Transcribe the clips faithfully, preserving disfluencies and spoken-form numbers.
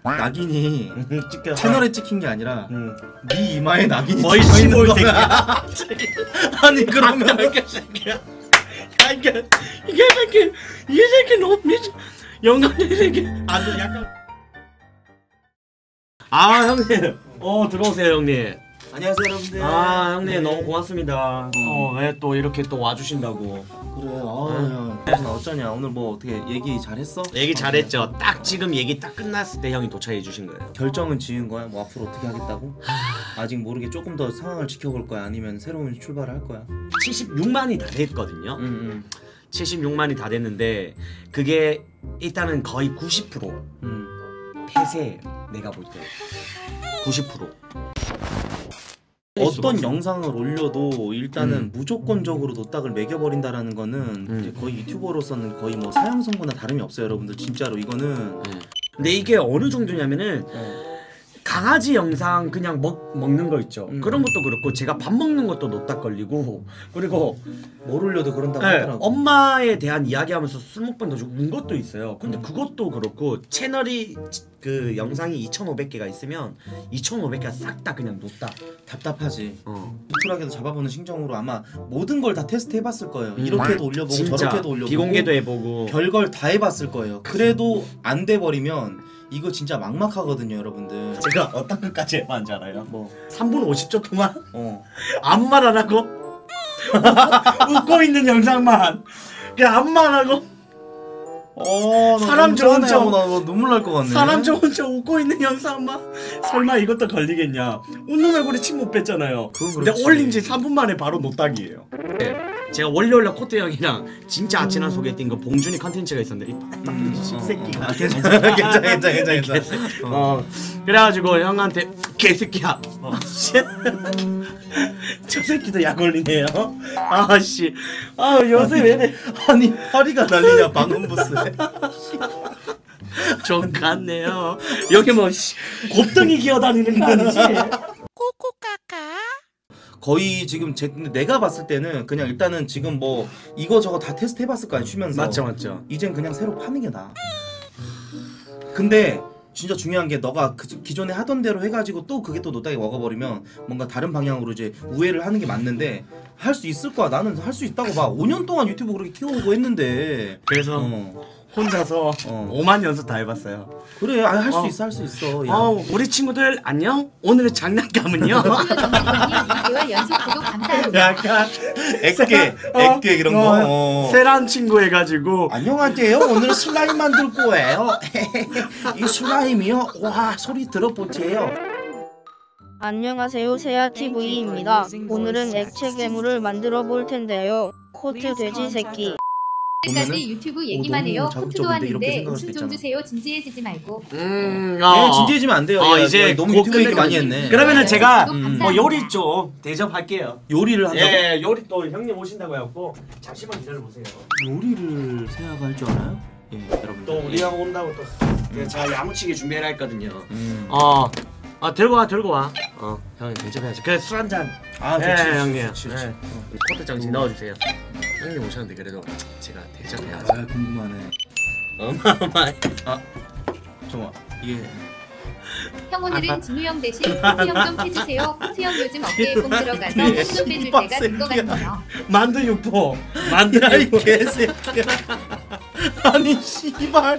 낙인이 채널에 찍힌 게 아니라 응. 네 이마에 낙인이 찍혀 있는 거야. 아니 그러면 이게 새끼야. 이게 이게 새끼 이게 새끼 너무 미쳐. 영감이 새끼. 아주 약간. 아 형님. 어 들어오세요 형님. 안녕하세요 여러분들. 아 형님 네. 너무 고맙습니다. 음. 어 왜 또 이렇게 또 와주신다고. 그래. 아 네. 어쩌냐 오늘 뭐 어떻게 얘기 잘했어? 얘기 잘했죠. 딱 지금 얘기 딱 끝났을 때 형이 도착해 주신 거예요. 결정은 지은 거야? 뭐 앞으로 어떻게 하겠다고? 아직 모르게 조금 더 상황을 지켜볼 거야? 아니면 새로운 출발을 할 거야? 칠십육만이 다 됐거든요. 음, 음. 칠십육만이 다 됐는데 그게 일단은 거의 구십 퍼센트 음. 폐쇄예요. 내가 볼 때 구십 퍼센트. 어떤 영상을 올려도 일단은 음. 무조건적으로 노딱을 매겨버린다라는 거는 음. 이제 거의 유튜버로서는 거의 뭐 사형 선고나 다름이 없어요 여러분들. 진짜로 이거는. 네. 근데 이게 어느 정도냐면은 네. 강아지 영상 그냥 먹, 먹는 거 있죠. 음. 그런 것도 그렇고 제가 밥 먹는 것도 노딱 걸리고 그리고 뭘 올려도 그런다고 네, 하더라고. 엄마에 대한 이야기하면서 술 먹방 더 운 것도 있어요. 근데 음. 그것도 그렇고 채널이 그 영상이 이천오백 개가 있으면 이천오백 개가 싹 다 그냥 놓다. 답답하지. 어. 유출하게도 잡아보는 심정으로 아마 모든 걸 다 테스트 해봤을 거예요. 음. 이렇게도 올려보고 진짜. 저렇게도 올려보고 비공개도 해보고 별걸 다 해봤을 거예요. 그래도 안 돼버리면 이거 진짜 막막하거든요 여러분들. 제가 어떤 것까지 해봤는지 알아요? 뭐 삼 분 오십 초 동안 어. 아무 말 안 하고 웃고 있는 영상만 그냥 아무 말 안 하고 어, 사람 좋은 척 나 눈물 날 것 같네. 사람 좋은 척 웃고 있는 영상만. 설마 이것도 걸리겠냐. 웃는 얼굴에 침 못 뺐잖아요. 근데 올린 지 삼 분 만에 바로 노딱이에요. 네. 제가 월요일날 코트 형이랑 진짜 아찔한 소개팅 거 봉준이 컨텐츠가 있었는데 이 음, 새끼가 어, 괜찮아 괜찮아 괜찮아 괜찮아. 어. 그래가지고 형한테 개새끼야. 어. 저 새끼도 약 올리네요. 아씨. 아 요새 왜래? 아니 허리가 날리냐 방음 부스에. 좀 같네요. 여기 뭐 씨, 곱덩이 기어다니는 거 아니지? 꼬꼬까까. 거의 지금 제, 내가 봤을 때는 그냥 일단은 지금 뭐 이거 저거 다 테스트 해봤을 거 아니야 쉬면서. 맞죠 맞죠. 이젠 그냥 새로 파는 게 나아. 근데 진짜 중요한 게 너가 그 기존에 하던 대로 해가지고 또 그게 또 노딱이 먹어버리면 뭔가 다른 방향으로 이제 우회를 하는 게 맞는데 할 수 있을 거야. 나는 할 수 있다고 봐. 오 년 동안 유튜브 그렇게 키워오고 했는데. 그래서 어. 혼자서 어. 오만 연습 다 해봤어요. 그래, 아, 할 수 어. 있어, 할 수 있어. 야. 어, 우리 친구들 안녕? 오늘의 장난감은요? 연습 구독 감사합니다. 약간 액괴, 액괴 이런 거. 어. 세란 친구 해가지고 안녕하세요. 오늘은 슬라임 만들 거예요. 이 슬라임이요? 와, 소리 들어보세요. 안녕하세요, 세아티브이입니다. 오늘은 액체 괴물을 만들어 볼 텐데요. 코트 돼지 새끼. 지금까지 유튜브 얘기만 해요. 코트도 하는데 웃음 좀 주세요. 진지해지지 말고. 음, 어. 네, 진지해지면 안 돼요. 어, 야, 이제 너무 유튜브 얘기 많이 했네. 그러면은 네, 제가 음. 뭐 요리 좀 대접할게요. 요리를 한다고? 예, 요리 또 형님 오신다고 해갖고 잠시만 기다려보세요. 요리를 세아가 할 줄 알아요? 예, 여러분. 또 우리하고 온다고 또 음. 제가 야무치게 준비해라 했거든요. 음. 어, 아 들고 와 들고 와. 어, 형님 대접해야지. 그래 술 한 잔. 아, 예, 좋지, 형님. 좋지, 좋지. 예. 어, 코트 장식 넣어주세요. 형님 오셨는데 그래도 제가 대접해야지. 아, 궁금하네. 어마어마해. 아, 잠깐만. 이게 형 오늘은 진우 형 대신 코트 형 좀 해주세요. 코트 형 요즘 어깨에 뽕 들어가서 뽕 좀 빼줄 때가 된 것 같네요. 만두 육포. 만두 이 개새끼야. 아니 씨발.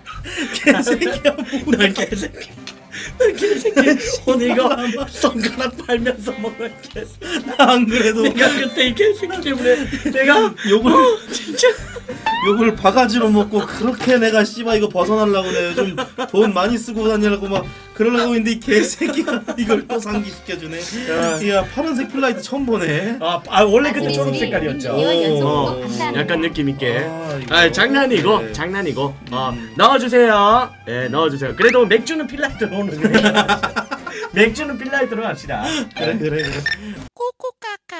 개새끼야. 넌 개새끼. 넌 개새끼. 오늘 이거 손가락 팔면서 먹을 개새끼. 안 그래도 내가 그때 이 개새끼 때문에 내가 욕을 어, 진짜 욕을 바가지로 먹고 그렇게 내가 씨발 이거 벗어나려고 내가 요즘 돈 많이 쓰고 다니려고 막 그러려고 했는데 이 개새끼가 이걸 또 상기시켜주네. 야, 야 파란색 플라이트 처음 보네. 아, 아 원래 그때 초록 색깔이었죠. 어, 약간 느낌 있게. 아, 아 장난이고 그래. 장난이고. 어 음. 넣어주세요. 예 네, 넣어주세요. 그래도 맥주는 필라이트로 오는 거예요. 맥주는 필라이트로 합시다. 그래 그래 그래. 꼬꼬까까.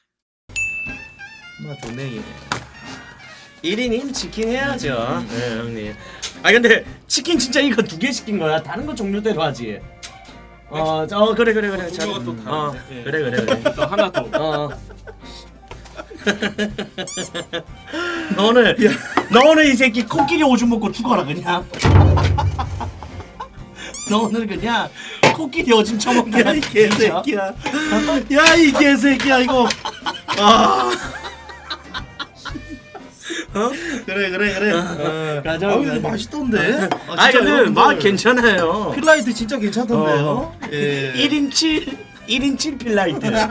나 좋네 얘. 일 인인 치킨 해야죠. 네 형님. 아 근데 치킨 진짜 이거 두 개 시킨 거야. 다른 거 종류대로 하지. 어, 어 그래 그래 그래. 종류가 또 다른데. 어, 예. 그래 그래 그래. 또 하나 더. 어. 너는 너는 이 새끼 코끼리 오줌 먹고 죽어라 그냥. 너 오늘 그냥 코끼리 오줌 처먹게 야 이 개새끼야. 야 이 개새끼야 이거. 아. 어? 그래 그래 그래. 어. 가자, 아 근데 가자. 맛있던데. 아, 아니 근데 맛 괜찮아요. 필라이트 진짜 괜찮던데요. 어. 예. 일 인 칠 일 인 칠 필라이트. 야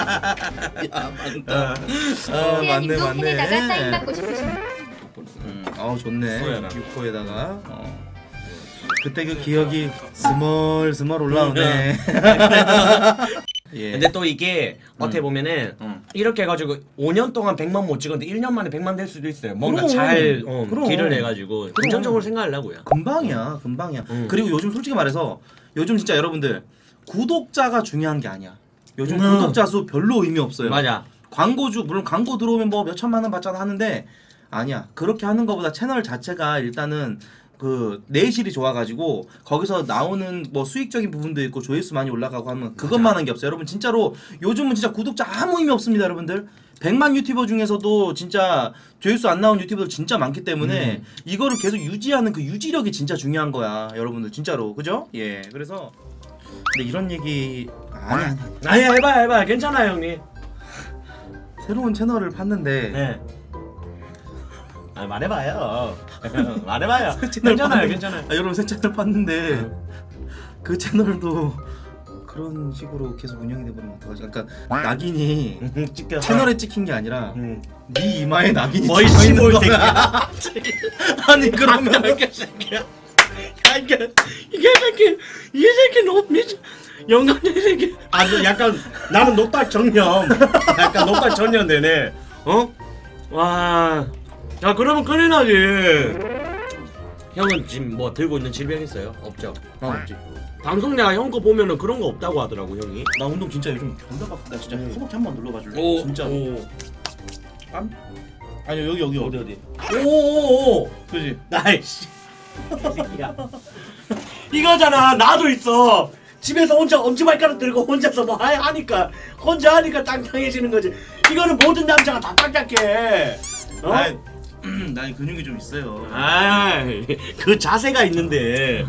많다. 아 맞네 태양님도 팬에다가 사인 맞네. 받고 싶으신 음, 아 좋네. 소야라. 육포에다가. 어. 그때 그 기억이 스멀 스멀 올라오네. 예. 근데 또 이게 어떻게 음. 보면은 음. 이렇게 해가지고 오 년 동안 백만 못 찍었는데 일 년 만에 백만 될 수도 있어요. 뭔가 그럼. 잘 어, 그럼. 길을 내가지고 긍정적으로 생각하려고요. 금방이야, 금방이야. 음. 그리고 요즘 솔직히 말해서 요즘 진짜 여러분들 구독자가 중요한 게 아니야. 요즘 음. 구독자 수 별로 의미 없어요. 맞아. 광고주 물론 광고 들어오면 뭐 몇 천만 원 받잖아 하는데 아니야. 그렇게 하는 것보다 채널 자체가 일단은 그 내실이 좋아가지고 거기서 나오는 뭐 수익적인 부분도 있고 조회수 많이 올라가고 하면 그것만 한 게 없어요. 여러분 진짜로 요즘은 진짜 구독자 아무 의미 없습니다, 여러분들. 백만 유튜버 중에서도 진짜 조회수 안 나온 유튜버들 진짜 많기 때문에 음. 이거를 계속 유지하는 그 유지력이 진짜 중요한 거야, 여러분들 진짜로. 그죠? 예. 그래서 근데 이런 얘기 아니 아니. 아니 해봐요 해봐요 괜찮아요 형님. 새로운 채널을 팠는데 네. 아 말해봐요. 말해봐요. 채널 괜찮아요 팠는데- 괜찮아요. 아, 여러분 새 채널 팠는데 그 채널도 그런 식으로 계속 운영이 돼버리면 어떡하지? 그러니까 낙인이 찍혀. 채널에 찍힌 게 아니라 음. 네 이마에 낙인이 뭐이 찍혀 있는 시골 거야. 아니 그러면 이게 새끼야. 야 이게 이게 새끼 이 새끼 너무 미쳐. 영감이 새끼. 아 너 약간 나는 노딱 전염. 약간 노딱 전염 되네. 어? 와. 야 그러면 큰일 나지. 형은 지금 뭐 들고 있는 질병 있어요? 없죠? 어, 없지. 방송 내가 형 거 보면은 그런 거 없다고 하더라고 형이. 나 운동 진짜 요즘 존나 바쁘다. 진짜 허벅지 한 번 눌러봐줄래? 오 진짜. 오. 땀? 아니 여기 여기 어디 어디. 오오오. 그지? 나이씨. 새끼야. 이거잖아. 나도 있어. 집에서 혼자 엄지발가락 들고 혼자서 뭐 하- 하니까 혼자 하니까 땅땅해지는 거지. 이거는 모든 남자가 다 딱딱해. 어? 나 나이 근육이 좀 있어요. 아이, 그 자세가 있는데.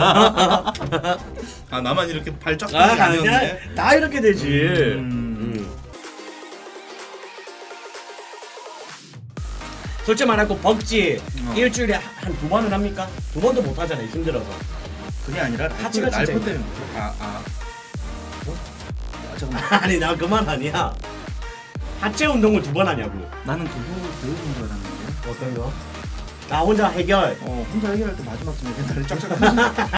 아 나만 이렇게 발쫙 아, 게 아니었네. 아니야. 다 이렇게 되지. 음. 음. 솔직히 말하고 벅지 어. 일주일에 한 두 번은 합니까? 두 번도 못 하잖아요. 힘들어서. 그게 아니라 하체가 진짜 날포 있네. 때문에. 아 아. 뭐? 아 잠깐만. 아니 나 그만 아니야. 하체 운동을 두 번 하냐고. 나는 그거 배우는 줄 알았는데. 어떤 거? 나 혼자 해결. 어 혼자 해결할 때 마지막쯤에 다리 쫙쫙 펴지.